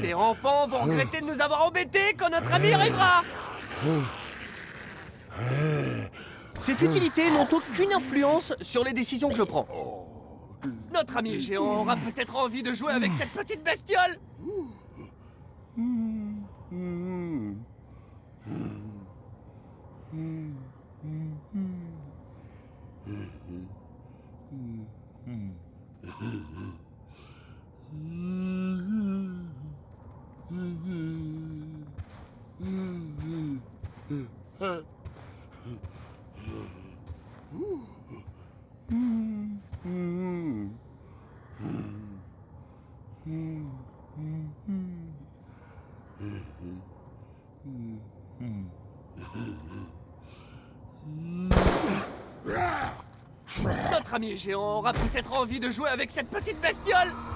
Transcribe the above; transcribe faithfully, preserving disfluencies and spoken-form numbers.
géants pans vont regretter de nous avoir embêtés quand notre ami arrivera. Ces futilités n'ont aucune influence sur les décisions que je prends. Notre ami géant aura peut-être envie de jouer avec cette petite bestiole. Notre ami géant aura peut-être envie de jouer avec cette petite bestiole.